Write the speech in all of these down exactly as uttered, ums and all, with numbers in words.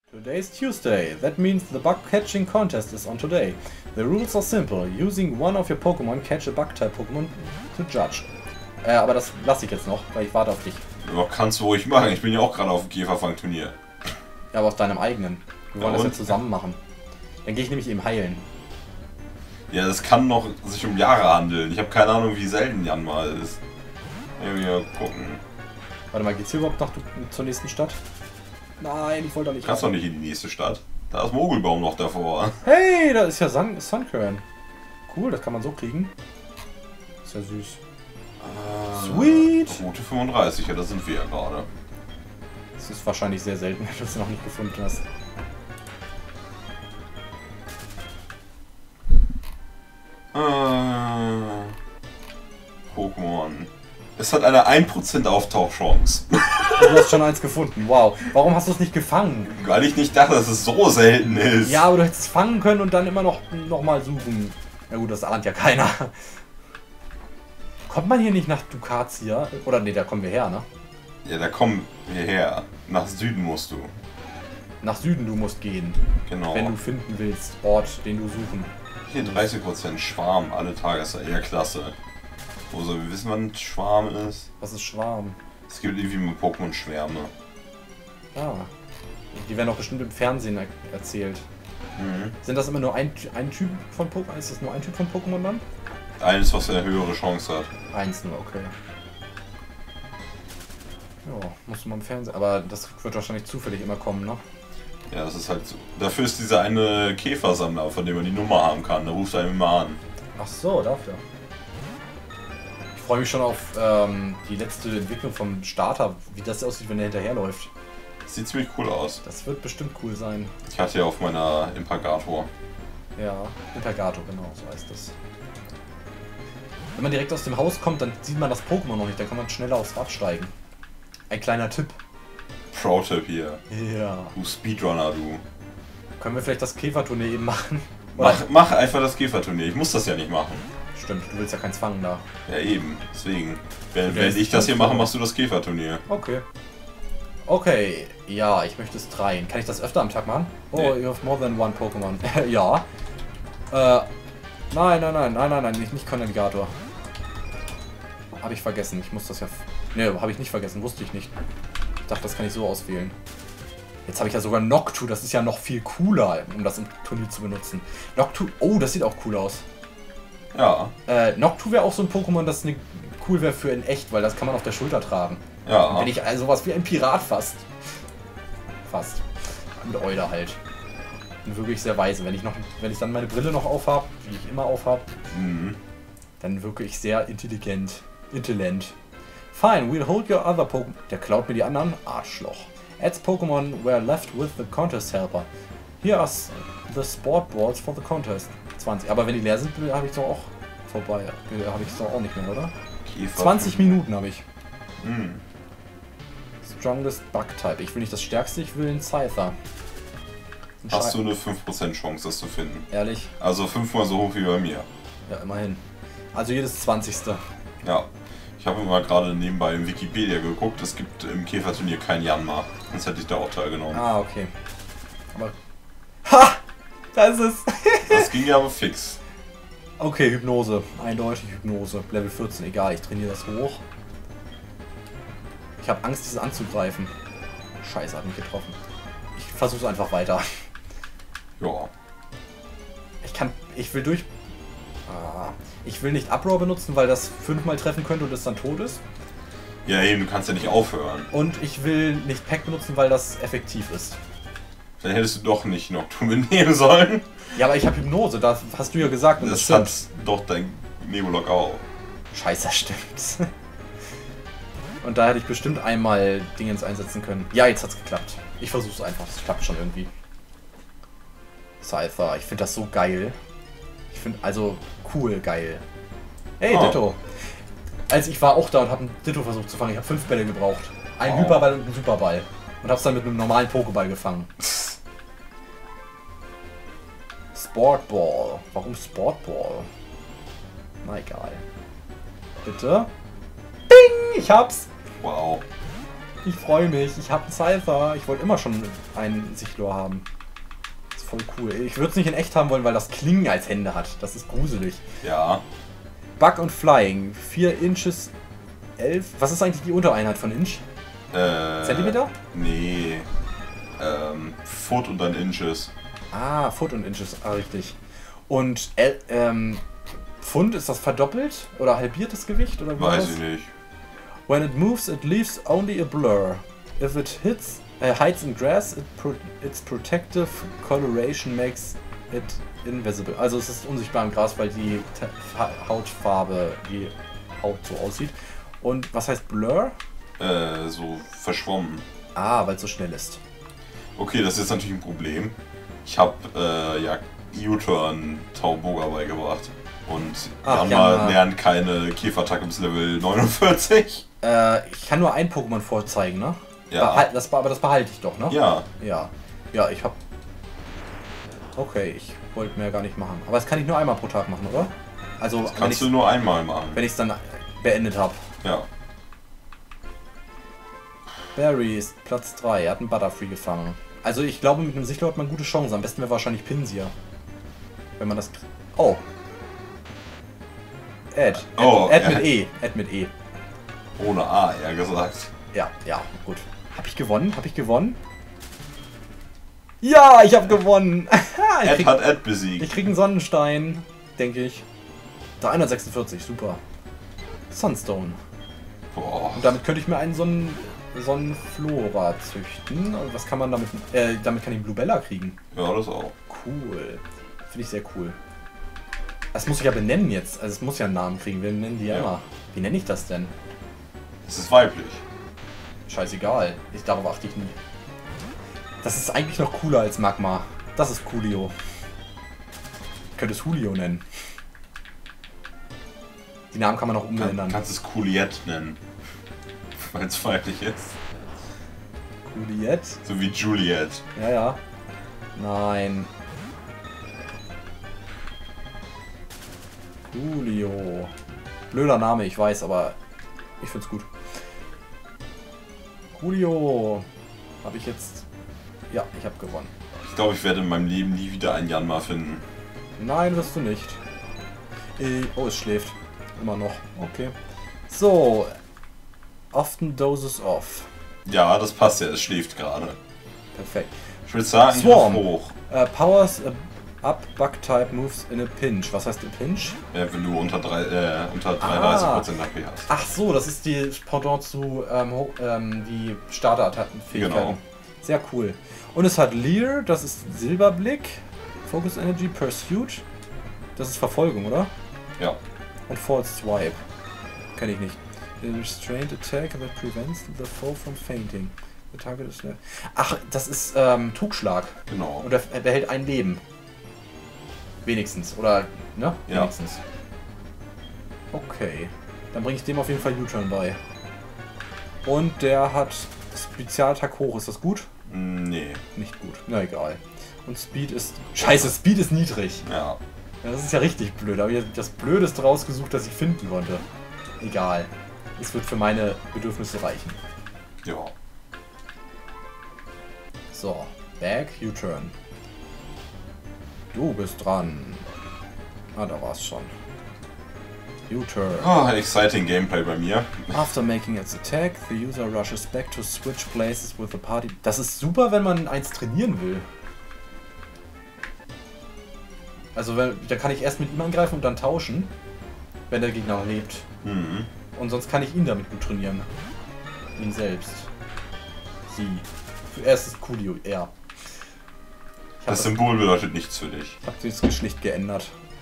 Today's Tuesday. That means the bug catching contest is on today. The rules are simple. Using one of your Pokémon, catch a bug-type Pokémon to judge. Äh, aber das lasse ich jetzt noch, weil ich warte auf dich. Ja, kannst du ruhig machen. Ich bin ja auch gerade auf dem Käferfang-Turnier. Ja, aber auf deinem eigenen. Wir wollen Ja, das ja und? zusammen machen. Dann gehe ich nämlich eben heilen. Ja, das kann noch sich um Jahre handeln. Ich habe keine Ahnung, wie selten Jan mal ist. Ja, wir gucken. Warte mal, geht's hier überhaupt noch zur nächsten Stadt? Nein, ich wollte doch nicht. Kannst doch nicht in die nächste Stadt. Da ist Mogelbaum noch davor. Hey, da ist ja Sun Sunkern. Cool, das kann man so kriegen. Ist ja süß. Sweet! Route fünfunddreißig, ja, da sind wir ja gerade. Das ist wahrscheinlich sehr selten, wenn du es noch nicht gefunden hast. Äh, Pokémon. Es hat eine ein Prozent Auftauchchance. Du hast schon eins gefunden, wow. Warum hast du es nicht gefangen? Weil ich nicht dachte, dass es so selten ist. Ja, aber du hättest es fangen können und dann immer noch, noch mal suchen. Na gut, das ahnt ja keiner. Kommt man hier nicht nach Ducatia? Oder nee, da kommen wir her, ne? Ja, da kommen wir her. Nach Süden musst du. Nach Süden du musst gehen. Genau. Wenn du finden willst, Ort, den du suchen. Hier dreißig Prozent Schwarm, alle Tage ist ja eher klasse. Wo soll wir wissen, wann Schwarm ist? Was ist Schwarm? Es gibt irgendwie mit Pokémon Schwärme. Ah. Die werden auch bestimmt im Fernsehen er erzählt. Mhm. Sind das immer nur ein, ein Typ von Pokémon? Ist das nur ein Typ von Pokémon dann? Eines, was eine höhere Chance hat. Eins nur, okay. Ja, musst du mal im Fernsehen. Aber das wird wahrscheinlich zufällig immer kommen, ne? Ja, das ist halt so. Dafür ist dieser eine Käfersammler, von dem man die Nummer haben kann. Der ruft einen immer an. Ach so, dafür. Ich freue mich schon auf ähm, die letzte Entwicklung vom Starter, wie das aussieht, wenn er hinterherläuft. Sieht ziemlich cool aus. Das wird bestimmt cool sein. Ich hatte ja auf meiner Impagator. Ja, Intergato, genau, so heißt das. Wenn man direkt aus dem Haus kommt, dann sieht man das Pokémon noch nicht, dann kann man schneller aufs Rad steigen. Ein kleiner Tipp. Pro-Tipp hier. Ja. Du Speedrunner, du. Können wir vielleicht das Käferturnier eben machen? Oder? Mach, mach einfach das Käferturnier. Ich muss das ja nicht machen. Stimmt, du willst ja keins fangen da. Ja, eben. Deswegen. Wenn, Wer wenn ist ich das hier das? mache, machst du das Käferturnier. Okay. Okay, ja, ich möchte es dreien. Kann ich das öfter am Tag machen? Oh, Nee. you have more than one Pokémon. Ja. Äh, nein, nein, nein, nein, nein, nein, nicht, nicht Kondengator. Habe ich vergessen, ich muss das ja... Ne, habe ich nicht vergessen, wusste ich nicht. Ich dachte, das kann ich so auswählen. Jetzt habe ich ja sogar Noctu, das ist ja noch viel cooler, um das im Turnier zu benutzen. Noctu, oh, das sieht auch cool aus. Ja. Äh, Noctu wäre auch so ein Pokémon, das ne, cool wäre für in echt, weil das kann man auf der Schulter tragen. Dann Ja. bin ich also sowas wie ein Pirat fast. Fast. Mit Euler halt. Und wirklich sehr weise. Wenn ich noch, wenn ich dann meine Brille noch aufhab, wie ich immer aufhab, Mhm. dann wirke ich sehr intelligent. Intelligent. Fine, we'll hold your other Pokémon. Der klaut mir die anderen. Arschloch. Adds Pokémon were left with the contest helper. Here are the sport balls for the contest. zwanzig. Aber wenn die leer sind, habe ich doch auch vorbei. Habe ich es doch auch nicht mehr, oder? Käfer. zwanzig Minuten habe ich. Mhm. Strongest Bug-Type. Ich will nicht das stärkste, ich will einen Scyther. Ein Hast Schrei- du eine fünf Prozent Chance, das zu finden. Ehrlich? Also fünfmal so hoch wie bei mir. Ja, immerhin. Also jedes zwanzigste. Ja. Ich habe mal gerade nebenbei im Wikipedia geguckt, es gibt im Käferturnier kein Janma. Sonst hätte ich da auch teilgenommen. Ah, okay. Aber... Ha! Da ist es! Das ging ja aber fix. Okay, Hypnose. Eindeutig Hypnose. Level vierzehn, egal, ich trainiere das hoch. Ich habe Angst, diese anzugreifen. Scheiße, hat mich getroffen. Ich versuche es einfach weiter. Ja. Ich kann... Ich will durch... Ah, ich will nicht Uproar benutzen, weil das fünfmal treffen könnte und es dann tot ist. Ja eben, du kannst ja nicht aufhören. Und ich will nicht Pack benutzen, weil das effektiv ist. Dann hättest du doch nicht Noctu mitnehmen sollen. Ja, aber ich habe Hypnose, das hast du ja gesagt und das, Das stimmt. hat doch dein Nebulok auch. Scheiße, stimmt. Und da hätte ich bestimmt einmal Dingens einsetzen können. Ja, jetzt hat's geklappt. Ich versuch's einfach, es klappt schon irgendwie. Scyther, ich finde das so geil. Ich finde, also, cool geil. Hey, Oh. Ditto. Also ich war auch da und habe einen Ditto versucht zu fangen. Ich habe fünf Bälle gebraucht. Ein Oh. Hyperball und einen Superball. Und hab's dann mit einem normalen Pokéball gefangen. Sportball. Warum Sportball? Na egal. Bitte. Bing! Ich hab's. Wow. Ich freue mich. Ich habe einen Cypher. Ich wollte immer schon einen Sichlor haben. Das ist voll cool. Ich würde es nicht in echt haben wollen, weil das Klingen als Hände hat. Das ist gruselig. Ja. Bug und Flying. vier Inches elf. Was ist eigentlich die Untereinheit von Inch? Äh, Zentimeter? Nee. Ähm, Foot und dann Inches. Ah, Foot und Inches. Ah, richtig. Und äh, ähm, Pfund, ist das verdoppelt? Oder halbiert das Gewicht? Oder wie Weiß das? ich nicht. When it moves, it leaves only a blur. If it hits, uh, hides in grass, it pro its protective coloration makes it invisible. Also es ist unsichtbar im Gras, weil die Fa Hautfarbe, die Haut so aussieht. Und was heißt Blur? Äh, so verschwommen. Ah, weil es so schnell ist. Okay, das ist jetzt natürlich ein Problem. Ich habe äh, ja U-Turn Tauboga beigebracht. Und Ach, Janma Janma. lernt keine Käferattacke bis Level neunundvierzig. Äh, ich kann nur ein Pokémon vorzeigen, ne? Ja. Behal das, aber das behalte ich doch, ne? Ja. Ja. Ja, ich hab... Okay, ich wollte mehr gar nicht machen. Aber das kann ich nur einmal pro Tag machen, oder? Also, Das wenn kannst ich du nur einmal machen. wenn ich es dann beendet habe. Ja. Barry ist Platz drei, er hat einen Butterfree gefangen. Also ich glaube, mit einem Sichlor hat man gute Chancen. Am besten wäre wahrscheinlich Pinsir. Wenn man das... Oh. Ed. Oh, Ed ja. mit E. Ed mit E. Ohne A, eher gesagt. Ja, ja, gut. Hab ich gewonnen? Hab ich gewonnen? Ja, ich hab gewonnen! ich, Ed krieg, hat Ed besiegt. ich krieg einen Sonnenstein, denke ich. dreihundertsechsundvierzig, super. Sunstone. Boah. Und damit könnte ich mir einen Sonnen Sonnenflora züchten. Und was kann man damit... Äh, damit kann ich einen Bluebella kriegen. Ja, das auch. Cool. Finde ich sehr cool. Das muss ich ja benennen jetzt. Also es muss ja einen Namen kriegen. Wir nennen die ja Ja. immer. Wie nenne ich das denn? Es ist weiblich. Scheißegal. Ich, darauf achte ich nie. Das ist eigentlich noch cooler als Magma. Das ist Coolio. Ich könnte es Julio nennen. Die Namen kann man auch Du umändern. kannst es Cooliette nennen. Weil es weiblich ist. Juliette? So wie Juliette. Ja, ja. Nein. Julio. Blöder Name, ich weiß, aber ich find's gut. Julio. Habe ich jetzt... Ja, ich habe gewonnen. Ich glaube, ich werde in meinem Leben nie wieder einen Janma finden. Nein, wirst du nicht. Äh, Oh, es schläft. Immer noch. Okay. So. Often dozes off. Ja, das passt ja, es schläft gerade. Perfekt. Ich würde sagen, Swarm. hoch. Uh, powers up Bug-Type moves in a pinch. Was heißt in pinch? Ja, wenn du unter, drei, äh, unter dreiunddreißig Prozent Ah. H P hast. Ach so, das ist die Pendant zu ähm, ho- ähm, die Starter-Fähigkeiten. Genau. Sehr cool. Und es hat Leer, das ist Silberblick. Focus Energy, Pursuit. Das ist Verfolgung, oder? Ja. Und False Swipe. Kenn ich nicht. A restrained attack that prevents the foe from fainting. The target is left. Ach, das ist ähm, Trugschlag. Genau. Und der, der hält ein Leben. Wenigstens. Oder, ne? Ja. Wenigstens. Okay. Dann bringe ich dem auf jeden Fall U-Turn bei. Und der hat Spezialattack hoch. Ist das gut? Nee. Nicht gut. Na egal. Und Speed ist... Scheiße, Speed ist niedrig. Ja. Ja, das ist ja richtig blöd. Da habe ich das Blödeste rausgesucht, das ich finden konnte. Egal. Es wird für meine Bedürfnisse reichen. Ja. So. Back, U-Turn. Du bist dran. Ah, da war's schon. U-Turn. Oh, exciting Gameplay bei mir. After making its attack, the user rushes back to switch places with the party. Das ist super, wenn man eins trainieren will. Also wenn, da kann ich erst mit ihm angreifen und dann tauschen, wenn der Gegner noch lebt. Mhm. Und sonst kann ich ihn damit gut trainieren. Ihn selbst. Sie. Zuerst ist Coolio, er. Ich hab Das Symbol bedeutet nichts für dich. Ich habe das Geschlecht geändert.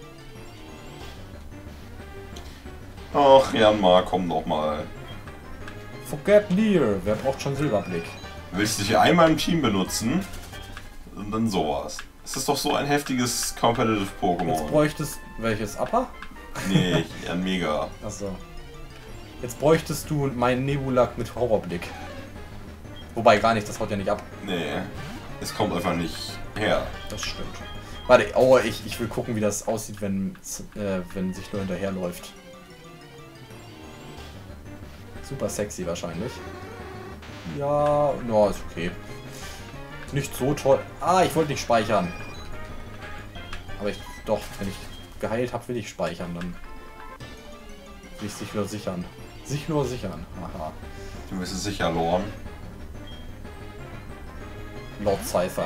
Ach, Janma, komm doch mal. Forget Leer. Wer braucht schon Silberblick? Willst du dich einmal im Team benutzen? Und dann sowas. Es ist doch so ein heftiges Competitive Jetzt Pokémon. bräuchtest... Welches? Upper? Nee, ja, mega. Achso. Jetzt bräuchtest du meinen Nebulak mit Horrorblick. Wobei gar nicht, das haut ja nicht ab. Nee, es kommt einfach nicht her. Das stimmt. Warte, oh, ich, ich will gucken, wie das aussieht, wenn, äh, wenn sich nur hinterherläuft. Super sexy wahrscheinlich. Ja, no, ist okay. Nicht so toll. Ah, ich wollte nicht speichern. Aber ich, doch, wenn ich geheilt habe, will ich speichern. Dann will ich sich nur sichern. Sich nur sichern. Aha. Du bist es sicher, Lorn. Lord Cypher.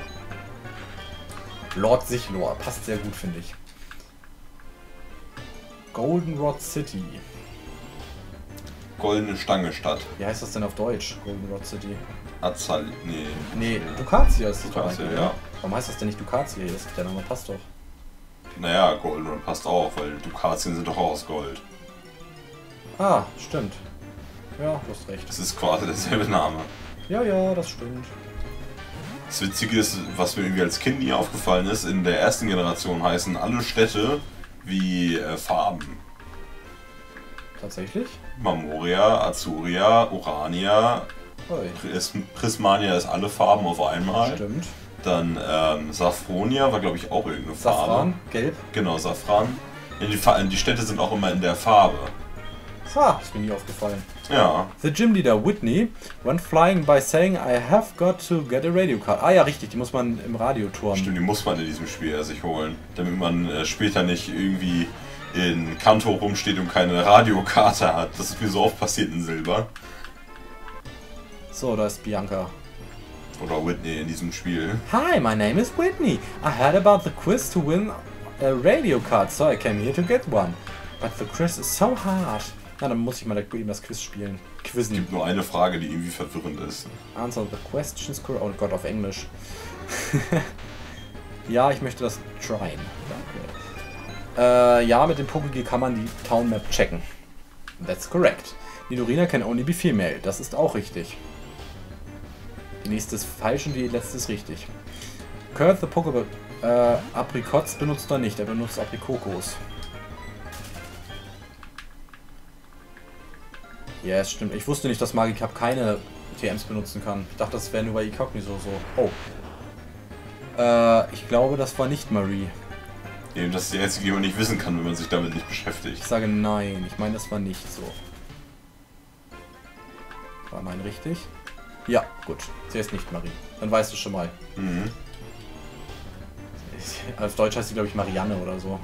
Lord Sichlor. Passt sehr gut, finde ich. Goldenrod City. Goldene Stange Stadt. Wie heißt das denn auf Deutsch? Goldenrod City. Azal. Nee. Nee, Ducatia ist das doch Ducatia, eigentlich, ja. oder? Warum heißt das denn nicht Ducatia? Das, der Name passt doch. Naja, Goldenrod passt auch, weil Dukatien sind doch auch aus Gold. Ah, stimmt. Ja, du hast recht. Das ist quasi derselbe Name. Ja, ja, das stimmt. Das Witzige ist, was mir irgendwie als Kind nie aufgefallen ist, in der ersten Generation heißen alle Städte wie äh, Farben. Tatsächlich? Marmoria, Azuria, Urania, Oi. Pris Prismania ist alle Farben auf einmal. Stimmt. Dann ähm, Saffronia war, glaube ich, auch irgendeine Farbe. Safran, gelb. Genau, Safran. Ja, die, Fa die Städte sind auch immer in der Farbe. Ah, ist mir nie aufgefallen. Ja. The Gym Leader Whitney went flying by saying, I have got to get a radio card. Ah ja, richtig, die muss man im Radioturm. Stimmt, die muss man in diesem Spiel sich holen, damit man äh, später nicht irgendwie in Kanto rumsteht und keine Radiokarte hat. Das ist mir so oft passiert in Silber. So, da ist Bianca. Oder Whitney in diesem Spiel. Hi, my name is Whitney. I heard about the quiz to win a radio card, so I came here to get one. But the quiz is so hard. Na, dann muss ich mal eben das Quiz spielen. Es Quizzen. gibt nur eine Frage, die irgendwie verwirrend ist. Answer the questions correct. Oh Gott, auf Englisch. Ja, ich möchte das tryen. Danke. Äh, ja, mit dem Pokégear kann man die Town Map checken. That's correct. Nidorina can only be female. Das ist auch richtig. Die nächste ist falsch und die letzte ist richtig. Kurt the Pokéball. Äh, Apricots benutzt er nicht. Er benutzt Aprikokos. Ja, es stimmt. Ich wusste nicht, dass Magikarp keine T Ms benutzen kann. Ich dachte, das wäre nur bei Icogniso so. Oh. Äh, ich glaube, das war nicht Marie. Eben, das ist die einzige, die man nicht wissen kann, wenn man sich damit nicht beschäftigt. Ich sage nein. Ich meine, das war nicht so. War mein richtig? Ja, gut. Sie ist nicht Marie. Dann weißt du schon mal. Mhm. Auf Deutsch heißt sie, glaube ich, Marianne oder so.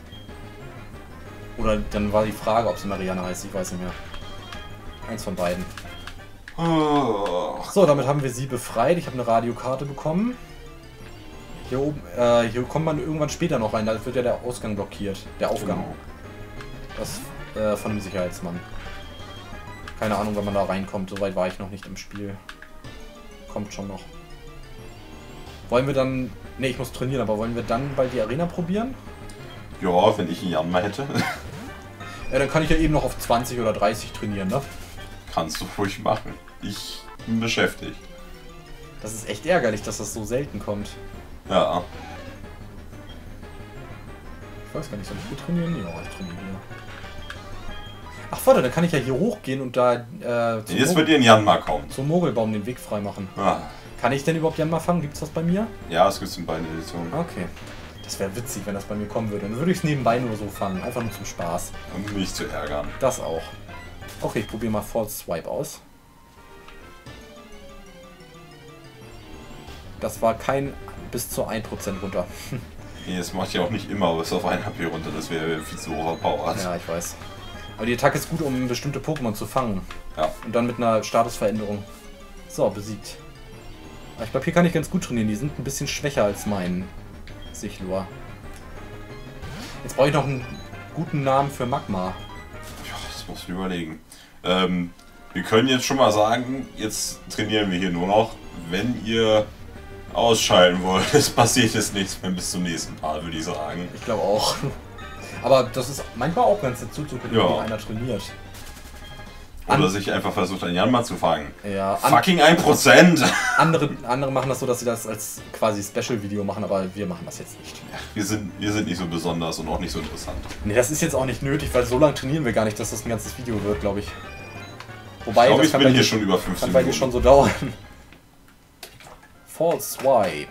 Oder dann war die Frage, ob sie Marianne heißt. Ich weiß nicht mehr. Eins von beiden. Oh. So, damit haben wir sie befreit. Ich habe eine Radiokarte bekommen. Hier oben, äh, hier kommt man irgendwann später noch rein. Da wird ja der Ausgang blockiert. Der Aufgang. Genau. Das äh, von dem Sicherheitsmann. Keine Ahnung, wann man da reinkommt. Soweit war ich noch nicht im Spiel. Kommt schon noch. Wollen wir dann... Ne, ich muss trainieren, aber wollen wir dann bald die Arena probieren? Ja, wenn ich einen Jan mal hätte. Ja, dann kann ich ja eben noch auf zwanzig oder dreißig trainieren, ne? Kannst du ruhig machen. Ich bin beschäftigt. Das ist echt ärgerlich, dass das so selten kommt. Ja. Ich weiß gar nicht, soll ich hier trainieren? Ja, ich trainiere hier. Ach, warte, dann kann ich ja hier hochgehen und da äh, zum, Jetzt Mogel wird dir ein Jan mal kommen. zum Mogelbaum den Weg frei machen. Ah. Kann ich denn überhaupt Janma fangen? Gibt's das bei mir? Ja, es gibt in beiden Editionen. Okay. Das wäre witzig, wenn das bei mir kommen würde. Dann würde ich es nebenbei nur so fangen. Einfach nur zum Spaß. Um mich zu ärgern. Das auch. Okay, ich probiere mal False Swipe aus. Das war kein bis zu ein Prozent runter. Nee, das macht ja auch nicht immer bis auf ein H P runter. Das wäre viel zu overpowered. Ja, ich weiß. Aber die Attacke ist gut, um bestimmte Pokémon zu fangen. Ja. Und dann mit einer Statusveränderung. So, besiegt. Aber ich glaube, hier kann ich ganz gut trainieren. Die sind ein bisschen schwächer als mein Sichlor. Jetzt brauche ich noch einen guten Namen für Magma. Ja, das muss ich überlegen. Ähm, wir können jetzt schon mal sagen, jetzt trainieren wir hier nur noch. Wenn ihr ausschalten wollt, es passiert jetzt nichts mehr bis zum nächsten Mal, würde ich sagen. Ich glaube auch. Aber das ist manchmal auch ganz dazu zu gucken, Ja. wie einer trainiert. Oder sich einfach versucht, einen Jan mal zu fangen. Ja, an Fucking ein Prozent! andere, andere machen das so, dass sie das als quasi Special-Video machen, aber wir machen das jetzt nicht. Wir sind, wir sind nicht so besonders und auch nicht so interessant. Nee, das ist jetzt auch nicht nötig, weil so lange trainieren wir gar nicht, dass das ein ganzes Video wird, glaube ich. Wobei, Ich glaube, das ich kann bin bei hier dir- schon über fünfzehn kann bei dir Minuten. schon so dauern. False Swipe.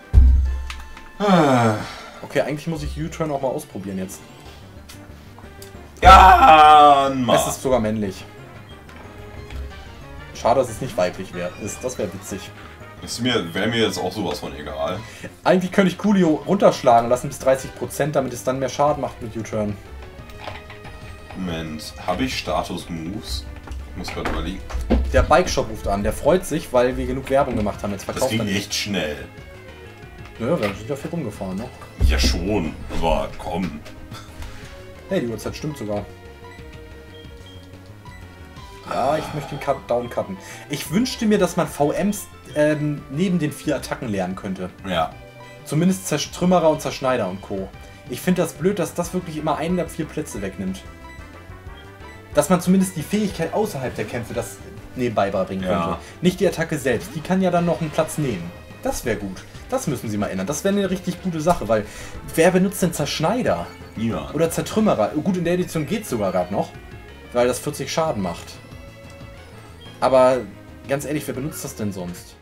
Ah. Okay, eigentlich muss ich U-Turn auch mal ausprobieren jetzt. Ja, Es Mann. ist sogar männlich. Schade, dass es nicht weiblich wär, ist. Das wäre witzig. Ist mir, wäre mir jetzt auch sowas von egal. Eigentlich könnte ich Coolio runterschlagen lassen bis dreißig Prozent, damit es dann mehr Schaden macht mit U-Turn. Moment, habe ich Status-Moves? Ich muss gerade überlegen. Der Bike-Shop ruft an. Der freut sich, weil wir genug Werbung gemacht haben. Jetzt Das verkauft ging er nicht. echt schnell. Nö, wir sind ja viel rumgefahren, ne? Ja schon, aber komm. Hey, die Uhrzeit stimmt sogar. Ja, ich möchte den Cut down cutten. Ich wünschte mir, dass man V Ms ähm, neben den vier Attacken lernen könnte. Ja. Zumindest Zerstrümmerer und Zerschneider und Co. Ich finde das blöd, dass das wirklich immer einen der vier Plätze wegnimmt. Dass man zumindest die Fähigkeit außerhalb der Kämpfe das nebenbei beibringen könnte. Ja. Nicht die Attacke selbst. Die kann ja dann noch einen Platz nehmen. Das wäre gut. Das müssen sie mal ändern. Das wäre eine richtig gute Sache, weil wer benutzt denn Zerschneider? Niemand. Oder Zertrümmerer? Gut, in der Edition geht es sogar gerade noch, weil das vierzig Schaden macht. Aber ganz ehrlich, wer benutzt das denn sonst?